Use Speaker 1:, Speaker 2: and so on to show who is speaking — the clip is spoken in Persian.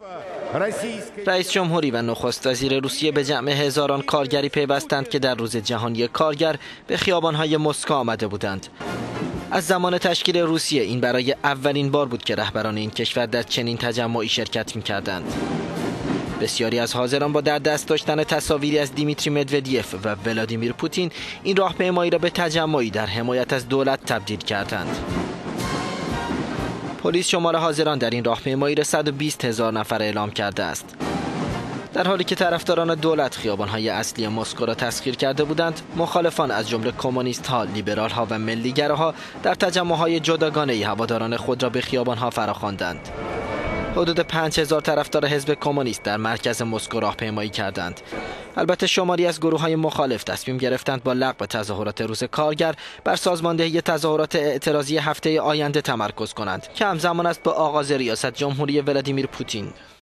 Speaker 1: رئیس جمهوری و نخست وزیر روسیه به جمع هزاران کارگری پیوستند که در روز جهانی کارگر به خیابان‌های مسکو آمده بودند. از زمان تشکیل روسیه این برای اولین بار بود که رهبران این کشور در چنین تجمعی شرکت می‌کردند. بسیاری از حاضران با در دست داشتن تصاویری از دیمیتری مدودیف و ولادیمیر پوتین این راهپیمایی را به تجمعی در حمایت از دولت تبدیل کردند. پلیس شمار حاضران در این راهپیمایی را 120,000 نفر اعلام کرده است. در حالی که طرفداران دولت خیابان‌های اصلی مسکو را تسخیر کرده بودند، مخالفان از جمله کمونیست‌ها، لیبرال‌ها و ملی‌گراها در تجمع‌های جداگانه‌ای هواداران خود را به خیابان‌ها فراخواندند. حدود 5,000 طرفدار حزب کمونیست در مرکز مسکو راهپیمایی کردند. البته شماری از گروه‌های مخالف تصمیم گرفتند با لغو تظاهرات روز کارگر بر سازماندهی تظاهرات اعتراضی هفته آینده تمرکز کنند که همزمان است با آغاز ریاست جمهوری ولادیمیر پوتین.